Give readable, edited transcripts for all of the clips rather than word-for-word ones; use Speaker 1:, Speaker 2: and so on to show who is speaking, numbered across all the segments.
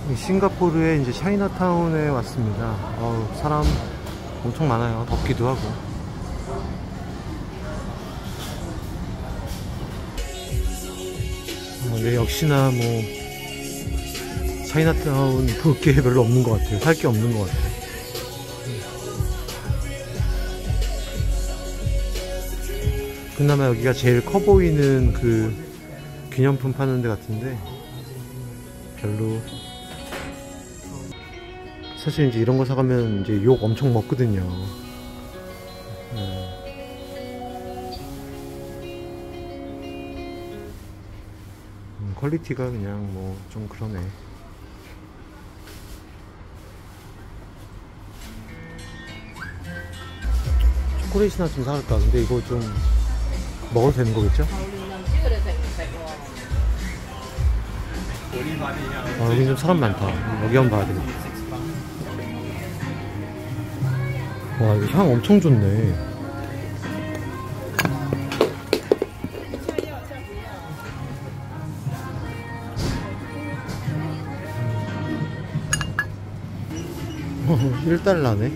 Speaker 1: 싱가포르의 이제 차이나타운에 왔습니다. 사람 엄청 많아요. 덥기도 하고. 근데 역시나 뭐 차이나타운 볼 게 별로 없는 것 같아요. 살 게 없는 것 같아요. 그나마 여기가 제일 커 보이는 그 기념품 파는 데 같은데 별로. 사실 이제 이런 거 사가면 이제 욕 엄청 먹거든요. 퀄리티가 그냥 뭐 좀 그러네. 초콜릿이나 좀 사갈까? 근데 이거 좀 먹어도 되는 거겠죠? 여기 좀 사람 많다. 여기 한번 봐야 되겠다. 와, 이거 향 엄청 좋네. $1네?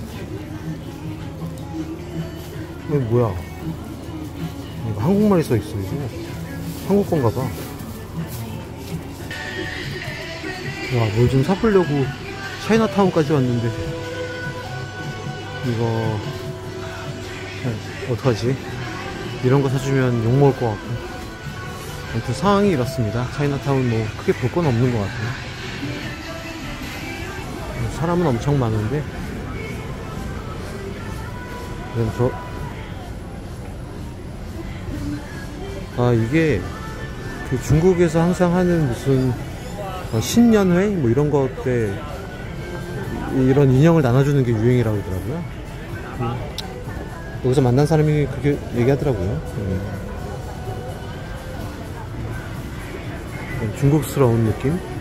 Speaker 1: 이거 뭐야? 이거 한국말이 써있어. 이거 한국 건가봐. 와, 뭘 좀 사보려고 차이나타운까지 왔는데 이거 어떡하지? 이런 거 사주면 욕먹을 것 같고. 아무튼 상황이 이렇습니다. 차이나타운 뭐 크게 볼 건 없는 것 같아요. 사람은 엄청 많은데 이게 그 중국에서 항상 하는 무슨 신년회 뭐 이런 거 때 이런 인형을 나눠주는 게 유행이라고 하더라고요. 여기서 만난 사람이 그렇게 얘기하더라고요. 중국스러운 느낌?